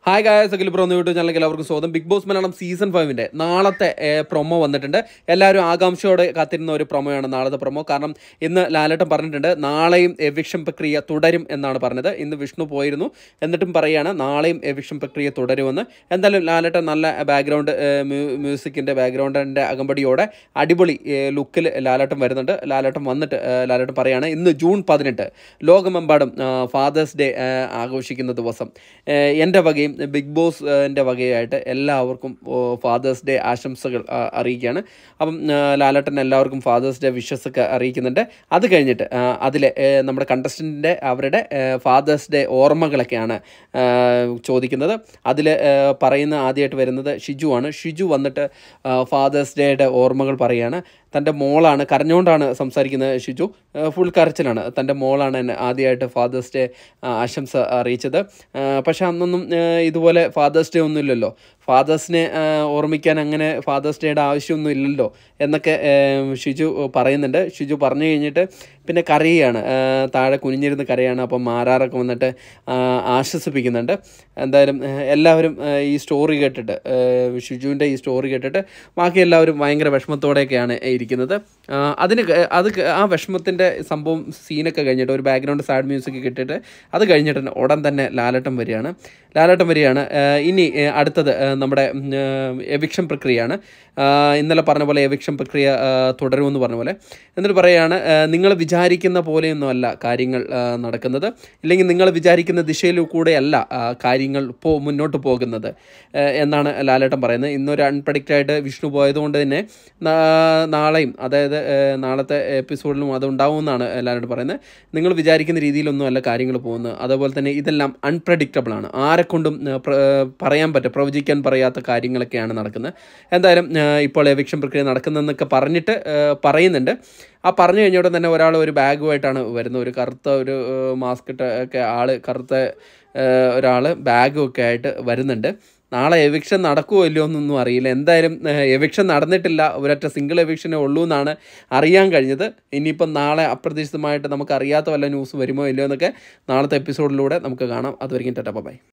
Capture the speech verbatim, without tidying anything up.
Hi guys, I am YouTube channel. Bigg Boss Malayalam season five inde നാളത്തെ promo വന്നിട്ടുണ്ട്. എല്ലാവരും ആകാംക്ഷയോടെ കാത്തിരുന്ന ഒരു പ്രൊമോയാണ് നാളത്തെ പ്രൊമോ. കാരണം ഇന്ന് ലാലേട്ടൻ പറഞ്ഞിട്ടുണ്ട് നാളെയും എവിക്ഷൻ പ്രക്രിയ തുടരും എന്നാണ് പറഞ്ഞത്. ഇന്ന് വിഷ്ണു പോയിരുന്നു എന്നിട്ടും പറയാണ് നാളെയും എവിക്ഷൻ പ്രക്രിയ തുടരുമെന്ന്. എന്തായാലും ലാലേട്ടൻ നല്ല ബാക്ക്ഗ്രൗണ്ട് മ്യൂസിക്കിന്റെ ബാക്ക്ഗ്രൗണ്ടിന്റെ അകമ്പടിയോടെ അടിപൊളി ലുക്കിൽ ലാലേട്ടൻ വരുന്നുണ്ട്. ലാലേട്ടൻ വന്നിട്ട് ലാലേട്ടൻ പറയാണ് ഇന്ന് ജൂൺ പതിനെട്ട് ലോകമെമ്പാടും ഫാദേഴ്സ് ഡേ ആഘോഷിക്കുന്ന ദിവസം. എൻ്റെ വകയും ബിഗ് ബോസിൻ്റെ വകയായിട്ട് എല്ലാവർക്കും ഫാദേഴ്സ് ഡേ ആശംസകൾ അറിയിക്കുകയാണ്. അപ്പം ലാലേട്ടൻ എല്ലാവർക്കും ഫാദേഴ്സ് ഡേ വിഷസ് ഒക്കെ അറിയിക്കുന്നുണ്ട്. അത് കഴിഞ്ഞിട്ട് അതിലെ നമ്മുടെ കണ്ടസ്റ്റൻറ്റിൻ്റെ അവരുടെ ഫാദേഴ്സ് ഡേ ഓർമ്മകളൊക്കെയാണ് ചോദിക്കുന്നത്. അതിൽ പറയുന്ന ആദ്യമായിട്ട് വരുന്നത് ഷിജു ആണ്. ഷിജു വന്നിട്ട് ഫാദേഴ്സ് ഡേയുടെ ഓർമ്മകൾ പറയുകയാണ്. തൻ്റെ മോളാണ്, കരഞ്ഞുകൊണ്ടാണ് സംസാരിക്കുന്നത് ഷിജു, ഫുൾ കരച്ചിലാണ്. തൻ്റെ മോളാണ് എന്നെ ആദ്യമായിട്ട് ഫാദേഴ്സ് ഡേ ആശംസ അറിയിച്ചത്. പക്ഷേ അന്നൊന്നും ഇതുപോലെ ഫാദേഴ്സ് ഡേ ഒന്നും ഇല്ലല്ലോ, ഫാദേഴ്സിനെ ഓർമ്മിക്കാൻ അങ്ങനെ ഫാദേഴ്സ് ഡേയുടെ ആവശ്യമൊന്നും ഇല്ലല്ലോ എന്നൊക്കെ ഷിജു പറയുന്നുണ്ട്. ഷിജു പറഞ്ഞു കഴിഞ്ഞിട്ട് പിന്നെ കരയുകയാണ്, താഴെ കുനിഞ്ഞിരുന്ന് കരയാണ്. അപ്പം മാരാറൊക്കെ വന്നിട്ട് ആശ്വസിപ്പിക്കുന്നുണ്ട്. എന്തായാലും എല്ലാവരും ഈ സ്റ്റോറി കേട്ടിട്ട്, ഷിജുവിൻ്റെ ഈ സ്റ്റോറി കേട്ടിട്ട് ബാക്കി എല്ലാവരും ഭയങ്കര വിഷമത്തോടെയൊക്കെയാണ് ഇരിക്കുന്നത്. അതിന് അത് ആ വിഷമത്തിൻ്റെ സംഭവം സീനൊക്കെ കഴിഞ്ഞിട്ട് ഒരു ബാക്ക്ഗ്രൗണ്ട് സാഡ് മ്യൂസിക് കിട്ടിയിട്ട് അത് കഴിഞ്ഞിട്ട് ഉടൻ തന്നെ ലാലേട്ടൻ വരികയാണ് ലാലേട്ടൻ വരികയാണ് ഇനി അടുത്തത് നമ്മുടെ എവിക്ഷൻ പ്രക്രിയയാണ്. ഇന്നലെ പറഞ്ഞ പോലെ എവിക്ഷൻ പ്രക്രിയ തുടരുമെന്ന് പറഞ്ഞ പോലെ എന്നിട്ട് പറയുകയാണ്, നിങ്ങൾ വിചാരിക്കുന്ന പോലെയൊന്നുമല്ല കാര്യങ്ങൾ നടക്കുന്നത്, ഇല്ലെങ്കിൽ നിങ്ങൾ വിചാരിക്കുന്ന ദിശയിൽ കൂടെയല്ല കാര്യങ്ങൾ പോ മുന്നോട്ട് പോകുന്നത് എന്നാണ് ലാലേട്ടൻ പറയുന്നത്. ഇന്നൊരു അൺപ്രഡിക്റ്റായിട്ട് വിഷ്ണു പോയതുകൊണ്ട് തന്നെ നാളെയും, അതായത് നാളത്തെ എപ്പിസോഡിലും അത് ഉണ്ടാവുമെന്നാണ് ലാലേട്ടൻ പറയുന്നത്. നിങ്ങൾ വിചാരിക്കുന്ന രീതിയിലൊന്നും അല്ല കാര്യങ്ങൾ പോകുന്നത്. അതുപോലെ തന്നെ ഇതെല്ലാം അൺപ്രഡിക്റ്റബിൾ ആണ്, ആരെക്കൊണ്ടും പറയാൻ പറ്റും, പ്രവചിക്കാൻ പറയാത്ത കാര്യങ്ങളൊക്കെയാണ് നടക്കുന്നത്. എന്തായാലും ഇപ്പോൾ എവിക്ഷൻ പ്രക്രിയ നടക്കുന്നതെന്നൊക്കെ പറഞ്ഞിട്ട് പറയുന്നുണ്ട്. ആ പറഞ്ഞു കഴിഞ്ഞോടെ തന്നെ ഒരാൾ ഒരു ബാഗുമായിട്ടാണ് വരുന്നത്, ഒരു കറുത്ത ഒരു മാസ്ക് ഇട്ട ഒക്കെ ആൾ, കറുത്ത ഒരാൾ ബാഗും ഒക്കെ ആയിട്ട് വരുന്നുണ്ട്. നാളെ എവിക്ഷൻ നടക്കുമോ ഇല്ലയോ എന്നൊന്നും അറിയില്ല. എന്തായാലും എവിക്ഷൻ നടന്നിട്ടില്ല, ഒരൊറ്റ സിംഗിൾ എവിക്ഷനേ ഉള്ളൂ എന്നാണ് അറിയാൻ കഴിഞ്ഞത്. ഇനിയിപ്പം നാളെ അപ്രതീക്ഷിതമായിട്ട് നമുക്ക് അറിയാത്ത വല്ല ന്യൂസ് വരുമോ ഇല്ലയോ എന്നൊക്കെ നാളത്തെ എപ്പിസോഡിലൂടെ നമുക്ക് കാണാം. അതുവരെയും ടാറ്റാ ബൈ.